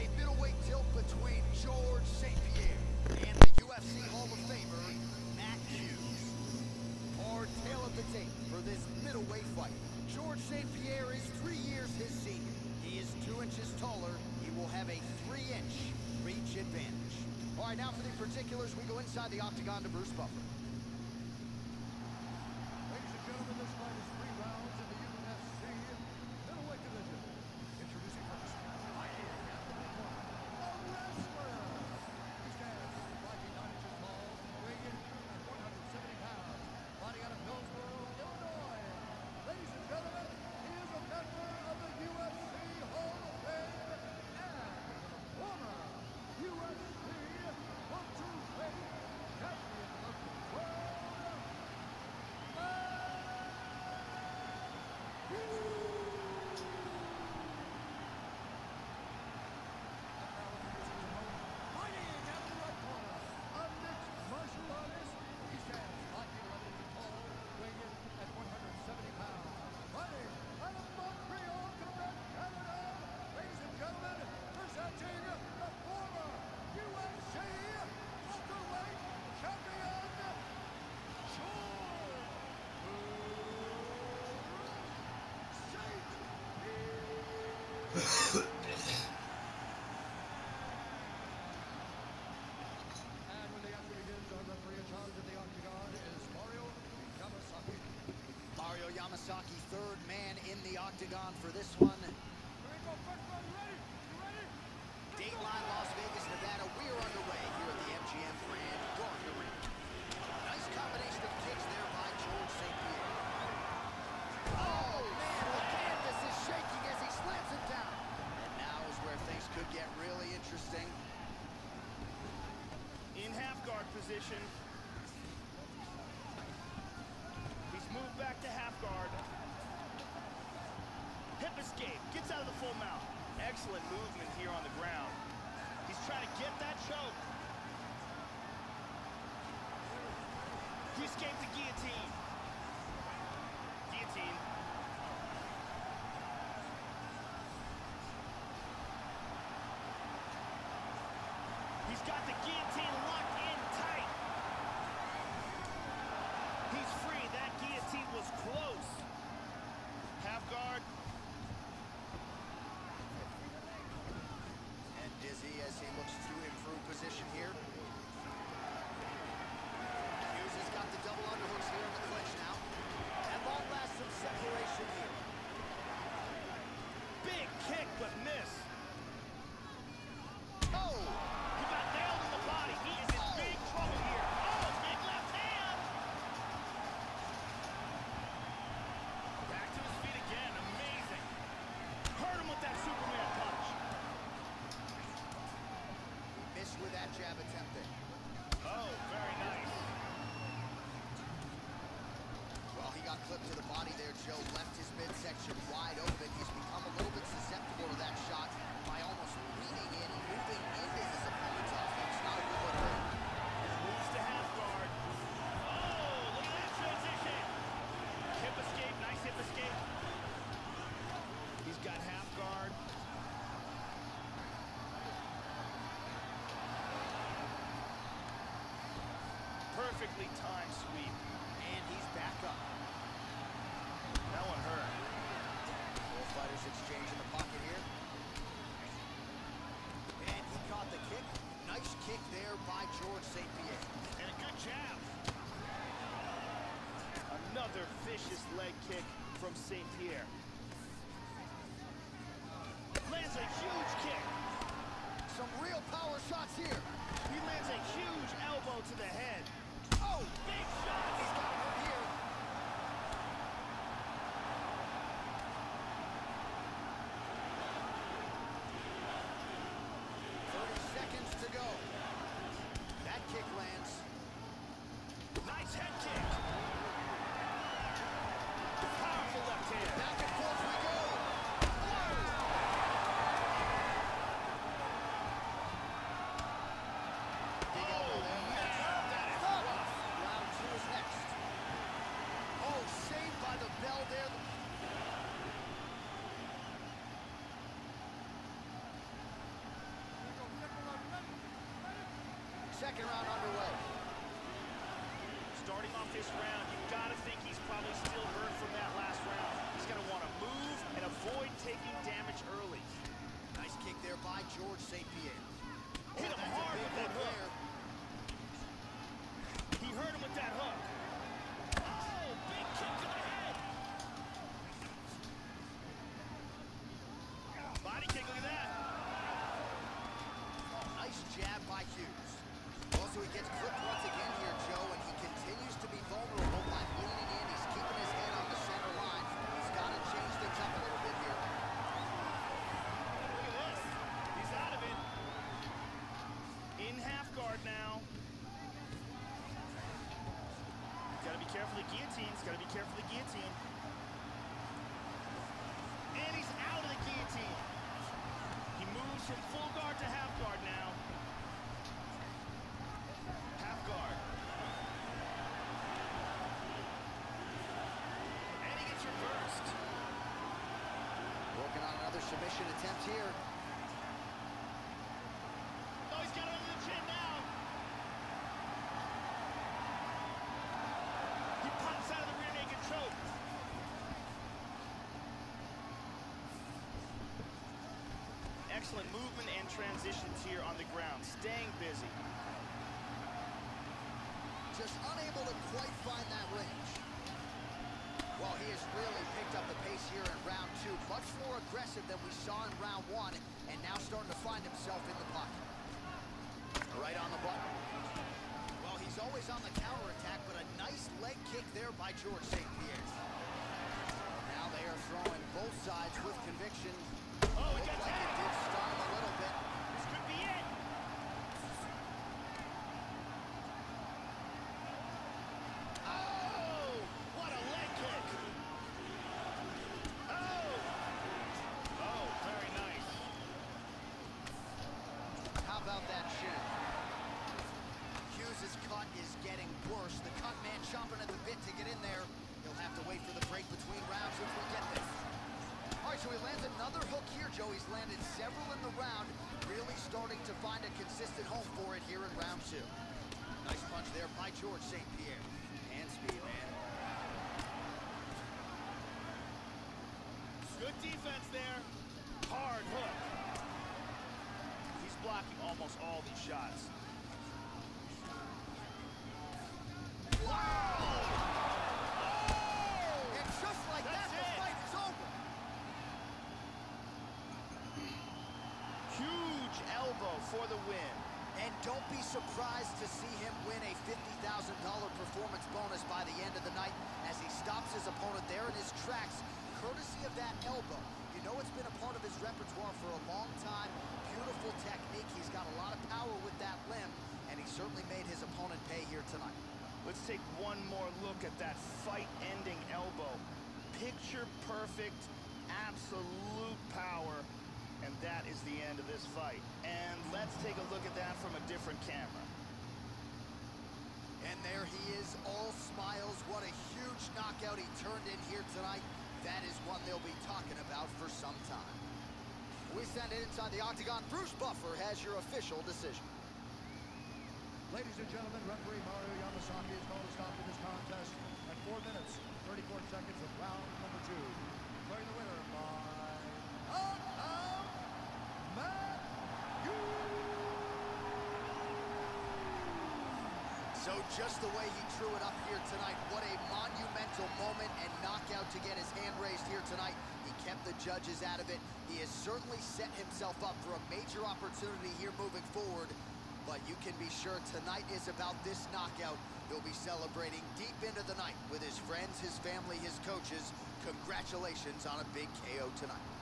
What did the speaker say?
a middleweight tilt between George St. Pierre and the UFC Hall of Famer, Matt Hughes. Our tale of the tape for this middleweight fight. George St. Pierre is 3 years his senior. He is 2 inches taller. He will have a 3-inch reach advantage. All right, now for the particulars, we go inside the octagon to Bruce Buffer. Ladies and gentlemen, this fight is 3 rounds in the UFC middleweight division. Introducing first, fighting at the corner, a wrestler. He stands 5 feet 9 inches tall, weighing in at 170 pounds, fighting out of Hillsboro, Illinois. Ladies and gentlemen, he is a member of the UFC Hall of Fame and former UFC welterweight champion of the world, Matt Hughes. Fighting out of the right corner, a mixed martial artist. He stands 5 feet 11 inches tall, weighing in at 170 pounds. Fighting out of Montreal, Quebec, Canada. Ladies and gentlemen, presenting the former UFC welterweight champion, George St. And when the action begins, our referee in charge of the octagon is Mario Yamasaki. Mario Yamasaki, third man in the octagon for this one. Here we go, first round, you ready? You ready? Dateline, Las Vegas, Nevada. We are underway here at the MGM Grand Garden Arena. Nice combination of kicks there by George St. Pierre. Oh, man, the canvas is shaking as he slams him down. And now is where things could get really interesting. In half guard position. He's moved back to half guard. Hip escape, gets out of the full mount. Excellent movement here on the ground. He's trying to get that choke. He escaped the guillotine. Guillotine. He's got the guillotine locked in tight. He's free. That guillotine was close. Half guard. And dizzy as he looks to improve position here. Hughes has got the double underhooks here in the clinch now. At long last, some separation here. Big kick, but miss. Oh! He got nailed in the body. He is in big trouble here. Oh, big left hand. Back to his feet again. Amazing. Hurt him with that Superman punch. Missed with that jab attempt there. Oh, very nice. Well, he got clipped to the body there, Joe. Left his midsection wide open. He's become a little bit susceptible to that shot by almost leaning in and moving into his opponent's offense. Not a good look there. Moves to half guard. Oh, look at that transition. Hip escape, nice hip escape. He's got half guard. Perfectly timed sweep. And he's back up. That one hurt. Both fighters exchange in the pocket here. And he caught the kick. Nice kick there by George St. Pierre. And a good jab. Another vicious leg kick from St. Pierre. Lands a huge kick. Some real power shots here. He lands a huge elbow to the head. Oh! Big shot. He's got him here. Seconds to go. That kick lands. Nice head kick. Powerful left hand. Back and forth we go. Big elbow there. Man, that is rough. Round 2 second round underway. Starting off this round, you've got to think he's probably still hurt from that last round. He's going to want to move and avoid taking damage early. Nice kick there by George St. Pierre. Hit him hard with that hook. He hurt him with that hook. Oh, big kick to the head. Body kick, look at that. Nice jab by Hughes. Also, he gets clipped once again here, Joe, and he continues to be vulnerable by leaning in. He's keeping his head on the center line. He's got to change things up a little bit here. Look at this. He's out of it. In half guard now. Gotta be careful of the guillotine. Gotta be careful of the guillotine. And he's out of the guillotine. He moves from full guard to half guard now. Half guard. And he gets reversed. Working on another submission attempt here. Oh, he's got it under the chin now. He pops out of the rear naked choke. Excellent movement and transitions here on the ground, staying busy. Just unable to quite find that range. Well, he has really picked up the pace here in round two. Much more aggressive than we saw in round one, and now starting to find himself in the pocket. Right on the button. Well, he's always on the counterattack, but a nice leg kick there by George St. Pierre. Now they are throwing both sides with conviction. Oh, he got Looked like it did stun him a little bit. This could be it. Oh, what a leg kick. Oh. Oh, very nice. How about that shin? Hughes' cut is getting worse. The cut man chomping at the bit to get in there. He'll have to wait for the break between rounds if we get this. All right, so he lands another hook here, Joe. He's landed several in the round, really starting to find a consistent home for it here in round two. Nice punch there by George St. Pierre. Hand speed, man. Good defense there. Hard hook. He's blocking almost all these shots. Wow! And just like that, the fight is over. Huge elbow for the win. And don't be surprised to see him win a $50,000 performance bonus by the end of the night as he stops his opponent there in his tracks, courtesy of that elbow. You know it's been a part of his repertoire for a long time. Beautiful technique. He's got a lot of power with that limb, and he certainly made his opponent pay here tonight. Let's take one more look at that fight-ending elbow. Picture perfect, absolute power. And that is the end of this fight. And let's take a look at that from a different camera. And there he is, all smiles. What a huge knockout he turned in here tonight. That is one they'll be talking about for some time. We send it inside the octagon. Bruce Buffer has your official decision. Ladies and gentlemen, referee Mario Yamasaki is going to stop in this contest at 4 minutes, 34 seconds of round number 2. Declaring the winner by knockout, Matt Hughes. So just the way he drew it up here tonight, what a monumental moment and knockout to get his hand raised here tonight. He kept the judges out of it. He has certainly set himself up for a major opportunity here moving forward. But you can be sure tonight is about this knockout. He'll be celebrating deep into the night with his friends, his family, his coaches. Congratulations on a big KO tonight.